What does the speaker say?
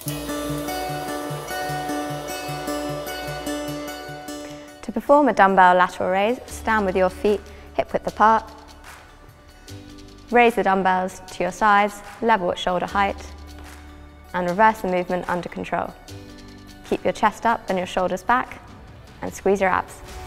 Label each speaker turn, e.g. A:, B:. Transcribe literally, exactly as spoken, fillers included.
A: To perform a dumbbell lateral raise, stand with your feet hip width apart. Raise the dumbbells to your sides, level at shoulder height, and reverse the movement under control. Keep your chest up and your shoulders back, and squeeze your abs.